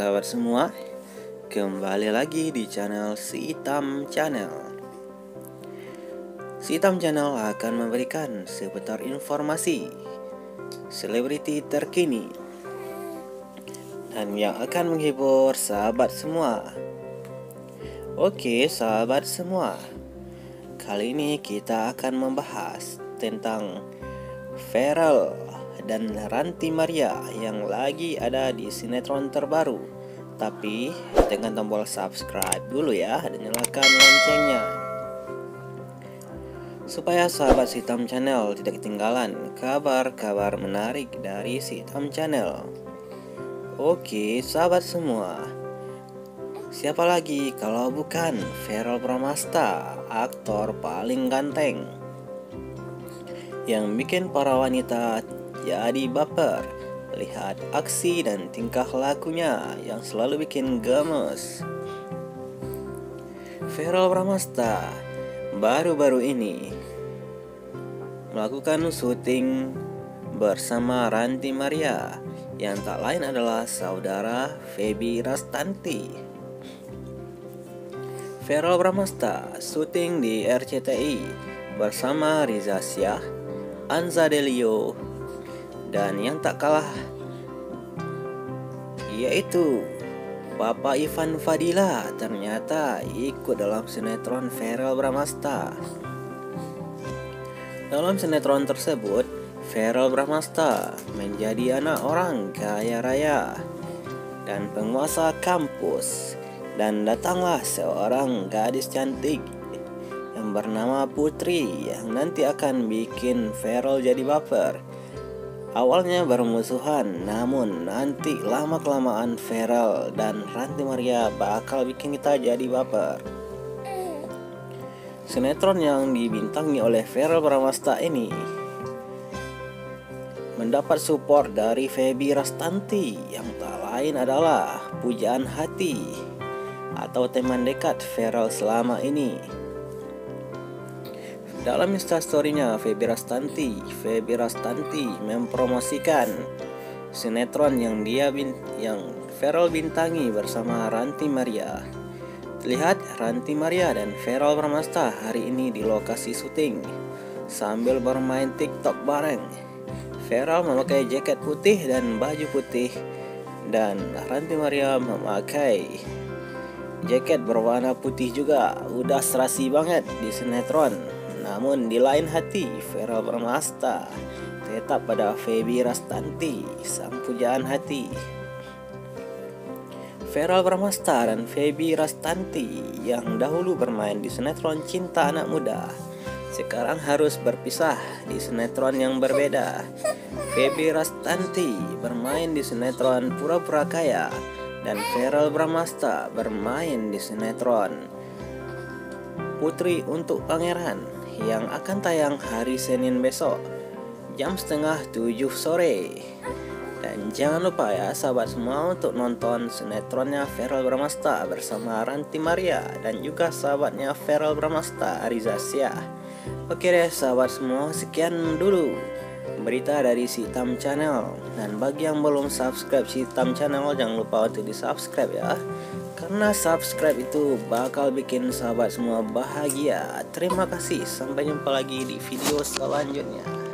sahabat semua, kembali lagi di channel Si Hitam Channel. Si Hitam Channel akan memberikan seputar informasi selebriti terkini dan yang akan menghibur sahabat semua. Oke sahabat semua, kali ini kita akan membahas tentang Ferel dan Ranti Maria yang lagi ada di sinetron terbaru. Tapi dengan tombol subscribe dulu ya, dan nyalakan loncengnya supaya sahabat Si Hitam Channel tidak ketinggalan kabar-kabar menarik dari Si Hitam Channel. Oke sahabat semua, siapa lagi kalau bukan Verrell Bramasta, aktor paling ganteng yang bikin para wanita jadi baper lihat aksi dan tingkah lakunya yang selalu bikin gemes. Verrell Bramasta baru-baru ini melakukan syuting bersama Ranti Maria yang tak lain adalah saudara Feby Rastanti. Verrell Bramasta syuting di RCTI bersama Riza Shah, Anza Delio, dan yang tak kalah yaitu Bapak Ivan Fadila ternyata ikut dalam sinetron Verrell Bramasta. Dalam sinetron tersebut, Verrell Bramasta menjadi anak orang kaya raya dan penguasa kampus, dan datanglah seorang gadis cantik yang bernama Putri yang nanti akan bikin Verrell jadi baper. Awalnya bermusuhan, namun nanti lama-kelamaan Verrell dan Ranti Maria bakal bikin kita jadi baper. Sinetron yang dibintangi oleh Verrell Bramasta ini mendapat support dari Feby Rastanti yang tak lain adalah pujaan hati atau teman dekat Verrell selama ini. Dalam instastorynya Feby Rastanti mempromosikan sinetron yang Verrell bintangi bersama Ranti Maria. Terlihat Ranti Maria dan Verrell Bramasta hari ini di lokasi syuting sambil bermain TikTok bareng. Verrell memakai jaket putih dan baju putih, dan Ranti Maria memakai jaket berwarna putih juga. Udah serasi banget di sinetron. Namun di lain hati, Verrell Bramasta tetap pada Feby Rastanti, sang pujaan hati. Verrell Bramasta dan Feby Rastanti yang dahulu bermain di sinetron Cinta Anak Muda, sekarang harus berpisah di sinetron yang berbeda. Feby Rastanti bermain di sinetron Pura-Pura Kaya, dan Verrell Bramasta bermain di sinetron Putri Untuk Pangeran yang akan tayang hari Senin besok jam 6:30 sore. Dan jangan lupa ya sahabat semua untuk nonton sinetronnya Verrell Bramasta bersama Ranti Maria dan juga sahabatnya Verrell Bramasta, Riza Shah. Oke deh sahabat semua, sekian dulu berita dari Si Hitam Channel. Dan bagi yang belum subscribe Si Hitam Channel, jangan lupa untuk di subscribe ya, karena subscribe itu bakal bikin sahabat semua bahagia. Terima kasih, sampai jumpa lagi di video selanjutnya.